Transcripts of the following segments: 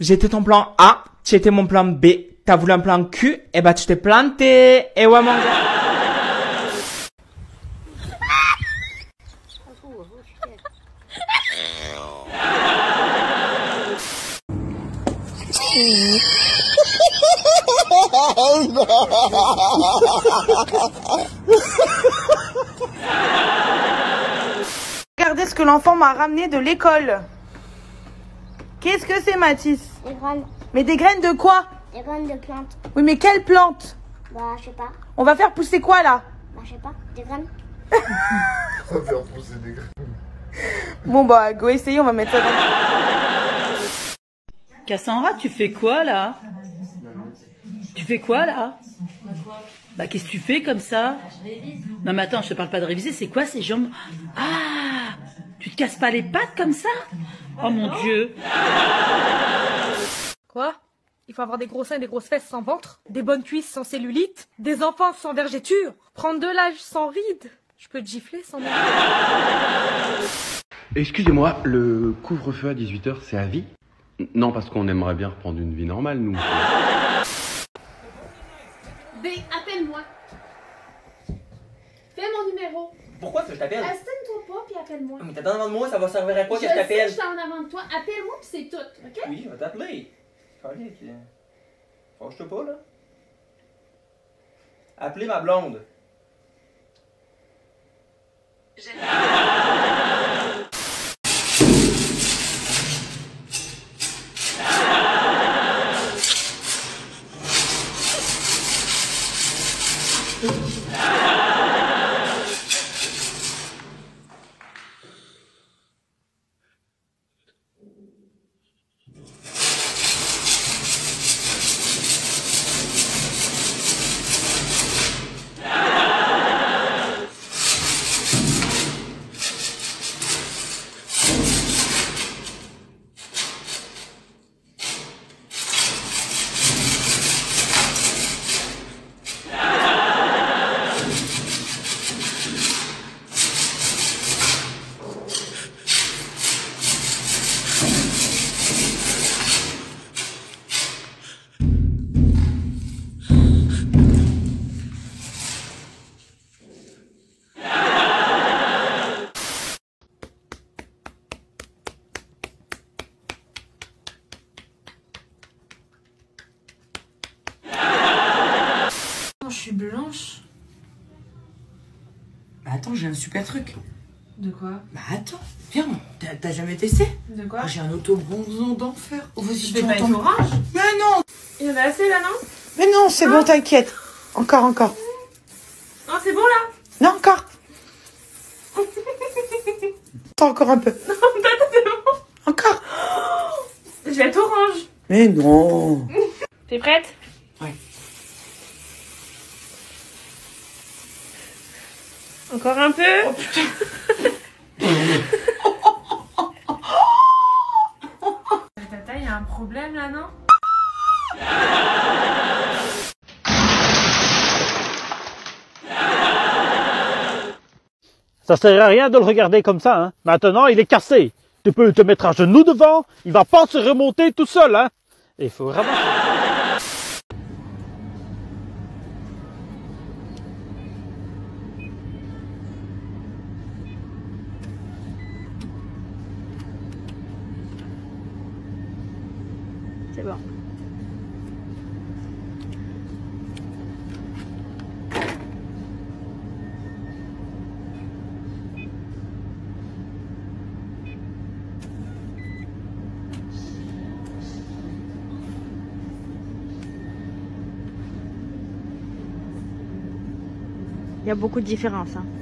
J'étais ton plan A, tu étais mon plan B. T'as voulu un plan Q, et bah tu t'es planté. Et ouais mon gars. Regardez ce que l'enfant m'a ramené de l'école. Qu'est-ce que c'est, Mathis? Des graines. Mais des graines de quoi? Des graines de plantes. Oui, mais quelle plante? Bah, je sais pas. On va faire pousser quoi, là? Bah, je sais pas. Des graines. On va faire pousser des graines. Bon, bah, go essayer, on va mettre ça dans... Cassandra, tu fais quoi, là? Tu fais quoi, là? Bah, qu'est-ce que tu fais comme ça? Non, mais attends, je te parle pas de réviser, c'est quoi ces jambes? Ah! Tu te casses pas les pattes comme ça? Oh mon Dieu! Quoi? Il faut avoir des gros seins et des grosses fesses sans ventre, des bonnes cuisses sans cellulite, des enfants sans vergéture, prendre de l'âge sans rides. Je peux te gifler sans... Excusez-moi, le couvre-feu à 18h, c'est à vie? Non, parce qu'on aimerait bien reprendre une vie normale, nous. B, appelle-moi. Fais mon numéro. Pourquoi tu veux que je t'appelle? Astine-toi pas puis appelle-moi. Mais t'es devant de moi, ça va servir à quoi que je sais que t'appelle? je suis en avant de toi. Appelle-moi puis c'est tout, ok? Oui, je vais t'appeler. Fâche-toi pas, là. Appelez ma blonde. Je suis blanche. Bah attends, j'ai un super truc. De quoi? Bah attends, viens, t'as jamais testé? De quoi? J'ai un auto-bronzant d'enfer. Oh, vas-y, Je vais pas être orange? Mais non! Il y en a assez là, non? Mais non, c'est bon, t'inquiète. Encore. Non, c'est bon là? Non, encore. Attends, encore un peu. Non, c'est bon. Encore. Je vais être orange. Mais non. T'es prête? Ouais. Encore un peu? Oh putain. Tata, il y a un problème là, non? Ça sert à rien de le regarder comme ça, hein. Maintenant, il est cassé. Tu peux te mettre à genoux devant, il va pas se remonter tout seul, hein. Il faut vraiment... C'est bon. Il y a beaucoup de différences, hein.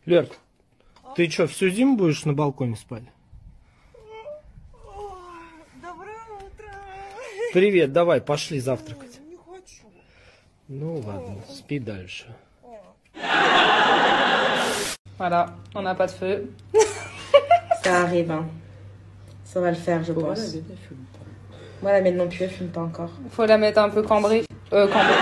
Лерк, ты что, всю зиму будешь на балконе спать? Доброе утро. Привет, давай, пошли завтракать. Не хочу. Ну ладно, спи дальше. Voilà, on n'a pas de feu. Ça arrive, hein. Ça va le faire, je pense. Moi, la mienne non plus, elle fume pas encore. Il faut la mettre un peu cambrée. Cambrée.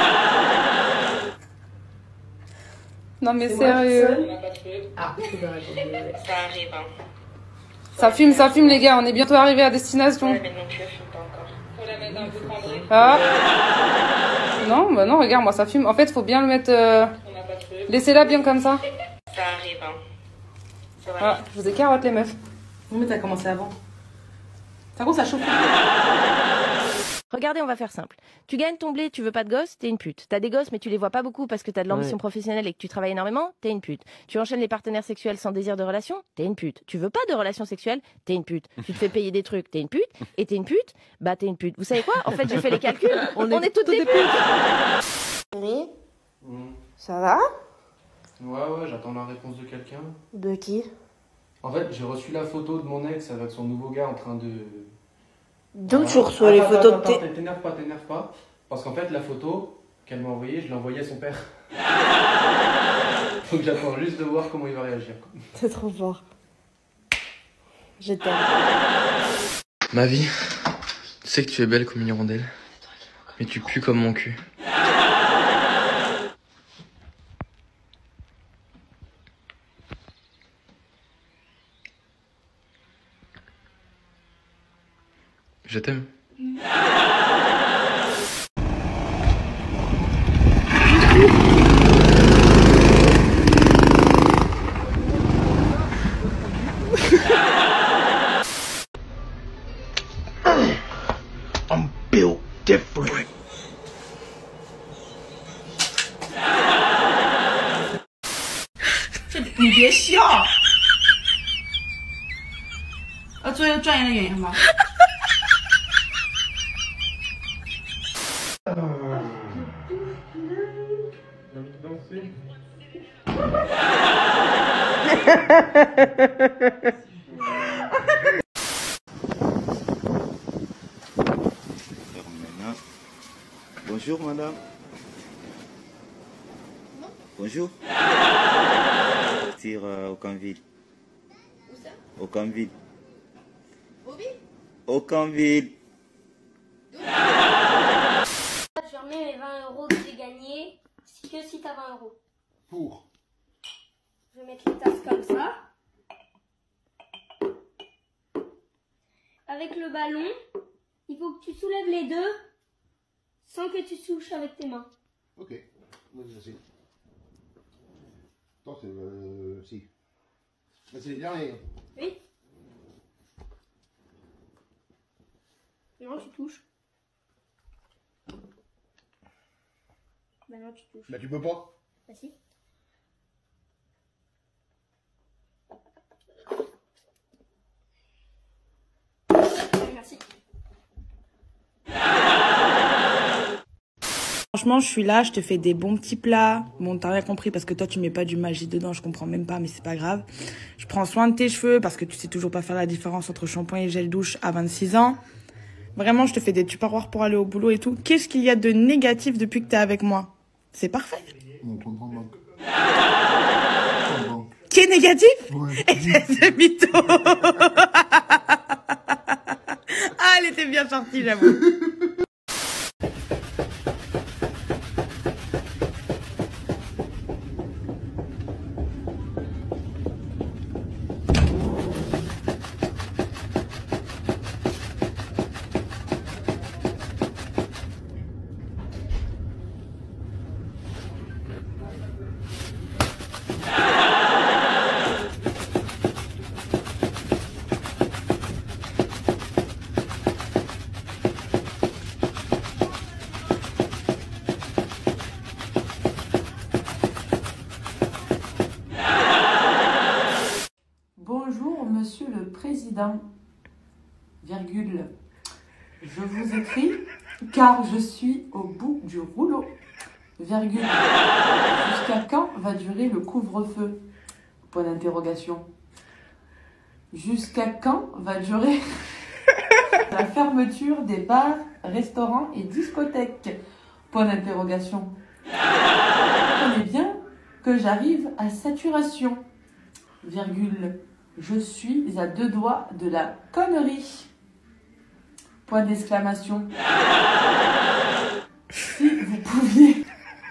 Non, mais sérieux. Ah, ça arrive, hein. Ça fume, les gars. On est bientôt arrivé à destination. Moi, la mienne non plus, elle fume pas encore. Faut la mettre un peu cambrée. Ah. Non, bah non, regarde, moi, ça fume. En fait, faut bien le mettre. Laissez-la bien comme ça. Ça arrive, hein. Ah, je vous ai carotte les meufs. Non mais t'as commencé avant. Ça commence à chauffer. Regardez, on va faire simple. Tu gagnes ton blé, tu veux pas de gosse, t'es une pute. T'as des gosses, mais tu les vois pas beaucoup parce que t'as de l'ambition professionnelle et que tu travailles énormément, t'es une pute. Tu enchaînes les partenaires sexuels sans désir de relation, t'es une pute. Tu veux pas de relation sexuelle, t'es une pute. Tu te fais payer des trucs, t'es une pute. Et t'es une pute, bah t'es une pute. Vous savez quoi? En fait, j'ai fait les calculs. On est toutes des putes. Chérie, ça va? Ouais, j'attends la réponse de quelqu'un. De qui? En fait, j'ai reçu la photo de mon ex avec son nouveau gars en train de... D'où tu reçois les photos de tes... T'énerve pas. Parce qu'en fait, la photo qu'elle m'a envoyée, je l'ai envoyée à son père. Donc j'attends juste de voir comment il va réagir. C'est trop fort. Je t'aime. Ma vie, tu sais que tu es belle comme une hirondelle, mais tu pues comme mon cul. Je t'aime. I'm built different. 你别笑。要做一个专业的演员吗？ Bonjour madame. Bonjour. Partir au Canville. Où ça? Au Canville. Bobby? Au Canville. Je remets mes 20 € que j'ai gagnés que si t'as 20 €. Pour. Je vais mettre les tasses comme ça. Avec le ballon, il faut que tu soulèves les deux sans que tu touches avec tes mains. Ok, vas-y. Attends, c'est... si. Là, c'est les derniers. Oui. Non, tu touches. Maintenant, tu touches. Bah, tu peux pas. Bah, si. Merci. Franchement, je suis là, je te fais des bons petits plats. Bon, t'as rien compris parce que toi, tu mets pas du Maggi dedans, je comprends même pas, mais c'est pas grave. Je prends soin de tes cheveux parce que tu sais toujours pas faire la différence entre shampoing et gel douche à 26 ans. Vraiment, je te fais des tupperwares pour aller au boulot et tout. Qu'est-ce qu'il y a de négatif depuis que t'es avec moi? C'est parfait. Mon compte en banque. Qui est négatif? Ouais. Et c'est mytho. Ah, elle était bien sortie, j'avoue. Bonjour, monsieur le président, virgule, je vous écris car je suis au bout du rouleau, virgule, jusqu'à quand va durer le couvre-feu? Point d'interrogation. Jusqu'à quand va durer la fermeture des bars, restaurants et discothèques? Point d'interrogation. Comprenez bien que j'arrive à saturation. Virgule. Je suis à 2 doigts de la connerie. Point d'exclamation. Si vous pouviez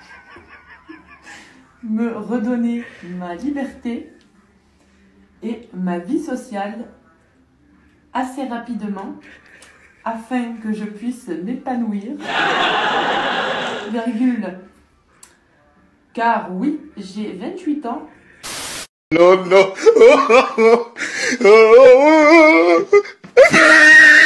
me redonner ma liberté et ma vie sociale assez rapidement afin que je puisse m'épanouir, virgule, car oui, j'ai 28 ans. Non, non.